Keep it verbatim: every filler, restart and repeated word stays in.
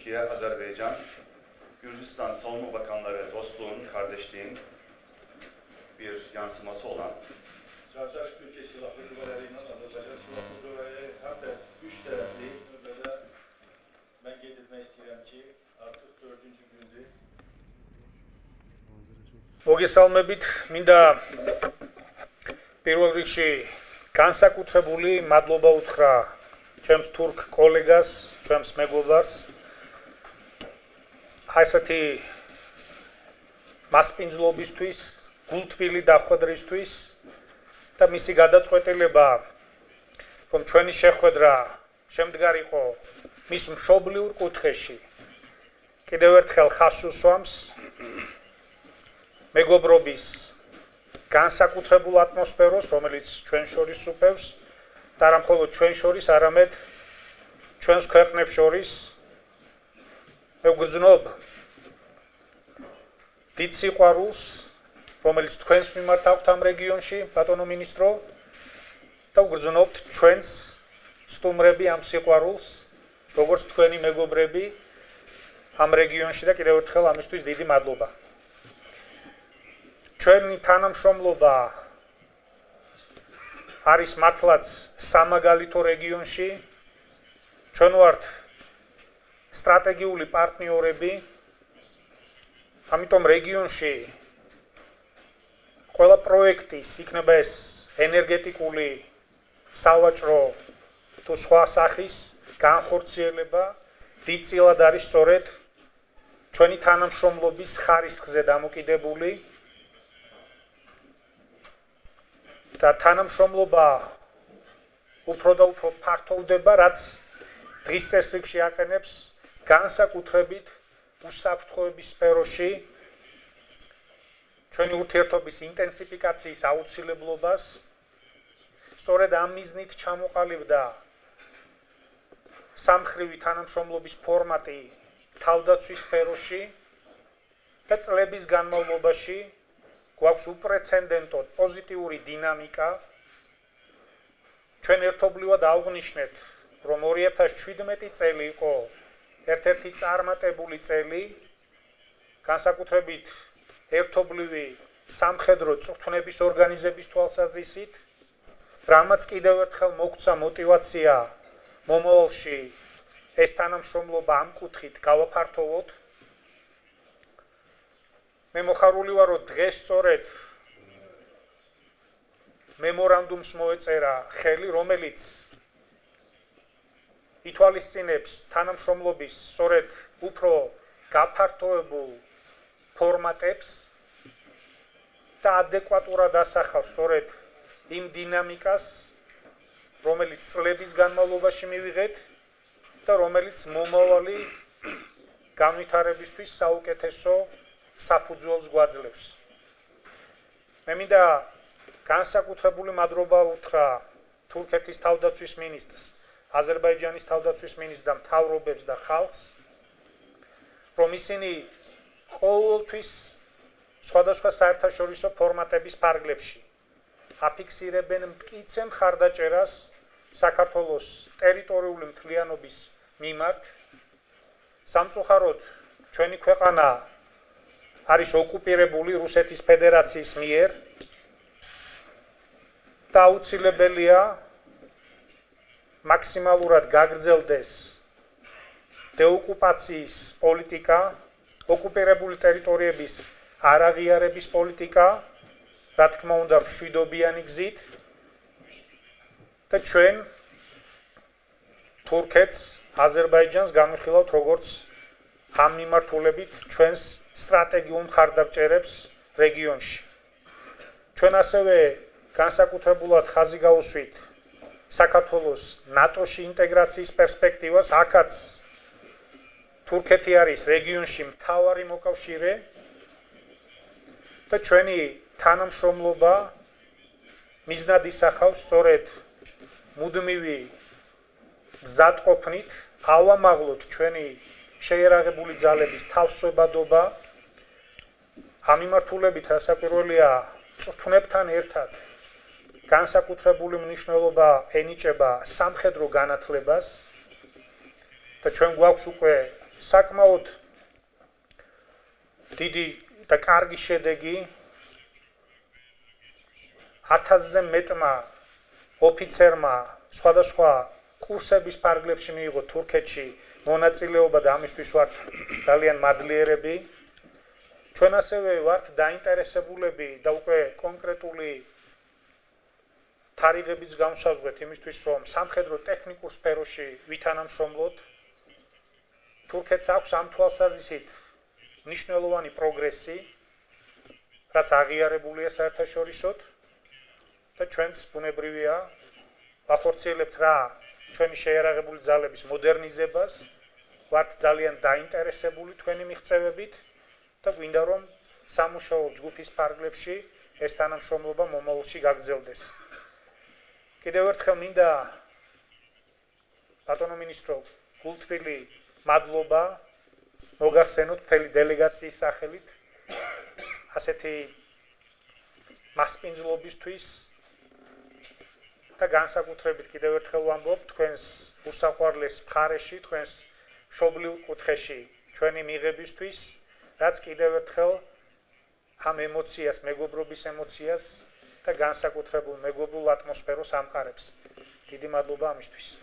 Türkiye, Azerbaycan, Gürcistan Savunma Bakanları dostluğun, kardeşliğin bir yansıması olan Çarşaf Türkiye Silahlı Kuvvetleri ile Azerbaycan Silahlı Kuvvetleri hem de üç taraflı böyle ben getirmek istedim ki artık dördüncü gündür. მოგესალმებით, მინდა პირველ რიგში განსაკუთრებული მადლობა უთხრა ჩემს თურქ კოლეგას, ჩემს მეგობარს. აი ესეთი მასპინძლობისთვის, გულთბილი დახვედრისთვის და მისი გადაწყვეტილება, რომ ჩვენი შეხვედრა შემდგარიყო მის მშობლიურ კუთხეში. კიდევ ერთხელ ხაზს უსვამს მეგობრობის განსაკუთრებულ ატმოსფეროს, რომელიც ჩვენ შორის უპევს და არა მხოლოდ ჩვენ შორის, არამედ ჩვენს ქვეყნებს შორის. მე ვგრძნობ დიდ სიყვარულს, რომელიც თქვენს მიმართ აქვთ ამ რეგიონში, ბატონო მინისტრო, და ვგრძნობთ ჩვენს სტუმრები ამ სიყვარულს, როგორც თქვენი მეგობრები ამ რეგიონში და კიდევ ერთხელ ამისთვის დიდი მადლობა. ჩვენი თანამშრომლობა არის მართლაც სამაგალითო რეგიონში. ჩვენ ვართ სტრატეგიული პარტნიორები. ამიტომ რეგიონში ყველა პროექტის, იქნება ეს ენერგეტიკული, სავაჭრო თუ სხვა სახის განხორციელება დიდწილად არის სწორედ ჩვენი თანამშრომლობის ხარისხზე დამოკიდებული. და თანამშრომლობა უფრო და უფრო ფართოვდება, რაც დღის წესრიგში აყენებს განსაკუთრებით უსაფრთხოების სფეროში ჩვენი ურთიერთობის ინტენსიფიკაციის აუცილებლობას. სწორედ ამ მიზნით ჩამოყალიბდა სამმხრივი თანამშრომლობის ფორმატი თავდაცვის სფეროში და წლების განმავლობაში გვაქვს უპრეცედენტოდ პოზიტიური დინამიკა. ჩვენ ერთობლივად აღვნიშნეთ, რომ ორი ათას შვიდმეტი წელი იყო ერთ-ერთი წარმატებული წელი, განსაკუთრებით ერთობლივი სამხედრო წვრთნების ორგანიზების თვალსაზრისით, რამაც კიდევ ერთხელ მოგცა მოტივაცია მომავალში ეს თანამშრომლობა ამ კუთხით გავაფართოვოთ. მე მოხარული ვარ, რომ დღეს სწორედ მემორანდუმს მოეწერა ხელი, რომელიც ითვალისწინებს თანამშრომლობის სწორედ უფრო გაფართოებულ ფორმატებს და ადეკვატურად ასახავს სწორედ იმ დინამიკას, რომელიც წლების განმავლობაში მივიღეთ და რომელიც მომავალი განვითარებისთვის საუკეთესო საფუძველს გვაძლევს. მე მინდა განსაკუთრებული მადლობა უთხრა თურქეთის თავდაცვის მინისტრს, აზერბაიჯანის თავდაცვის მინისტრს და მთავრობებს და ხალხს, რომ ისინი ყოველთვის სხვადასხვა საერთაშორისო ფორმატების ფარგლებში აფიქსირებენ მტკიცე მხარდაჭერას საქართველოს ტერიტორიული მთლიანობის მიმართ. სამწუხაროდ ჩვენი ქვეყანა არის ოკუპირებული რუსეთის ფედერაციის მიერ და აუცილებელია მაქსიმალურად გაგრძელდეს დეოკუპაციის პოლიტიკა, ოკუპირებული ტერიტორიების არაღიარების პოლიტიკა, რა თქმა უნდა მშვიდობიანი გზით და ჩვენ თურქეთს, აზერბაიჯანს განვიხილავთ როგორც ამ მიმართულებით ჩვენს სტრატეგიულ მხარდამჭერებს რეგიონში. ჩვენ ასევე განსაკუთრებულად ხაზი გავუსვით საქართველოს ნატოში ინტეგრაციის პერსპექტივას. აქაც თურქეთი არის რეგიონში მთავარი მოკავშირე და ჩვენი თანამშრომლობა მიზნად ისახავს სწორედ მუდმივი გზატყოფნით ავამაღლოთ ჩვენი შეიარაღებული ძალების თავსებადობა. ამ მიმართულებით რასაკვირველია წვრთნებთან ერთად განსაკუთრებული მნიშვნელობა ენიჭება სამხედრო განათლებას და ჩვენ გვაქვს უკვე საკმაოდ დიდი და კარგი შედეგი ათასზე მეტმა ოფიცერმა სხვადასხვა კურსების ფარგლებში მიიღო თურქეთში მონაწილეობა და ამისთვის ვართ ძალიან მადლიერები. ჩვენ ასევე ვართ დაინტერესებულები და უკვე კონკრეტული თარიღებიც განვსაზღვრეთ იმისთვის, რომ სამხედრო ტექნიკურ სფეროში ვითანამშრომლოთ. თურქეთს აქვს ამ თვალსაზრისით მნიშვნელოვანი პროგრესი, რაც აღიარებულია საერთაშორისოდ და ჩვენც ბუნებრივია ვახორციელებთ რა ჩვენი შეიარაღებული ძალების მოდერნიზებას, ვართ ძალიან დაინტერესებული თქვენი მიღწევებით და გვინდა რომ სამუშაო ჯგუფის ფარგლებში ეს თანამშრომლობა მომავალში გაგრძელდეს. კიდევ ერთხელ მინდა ბატონო მინისტრო გულთბილი მადლობა მოგახსენოთ მთელი დელეგაციის სახელით ასეთი მასპინძლობისთვის და განსაკუთრებით კიდევ ერთხელ ვამბობ თქვენს უსაყვარლეს მხარეში, თქვენს მშობლიურ კუთხეში ჩვენი მიღებისთვის, რაც კიდევ ერთხელ ამ ემოციას, მეგობრობის ემოციას და განსაკუთრებულ მეგობრულ ატმოსფეროს ამყარებს. დიდი მადლობა ამისთვის.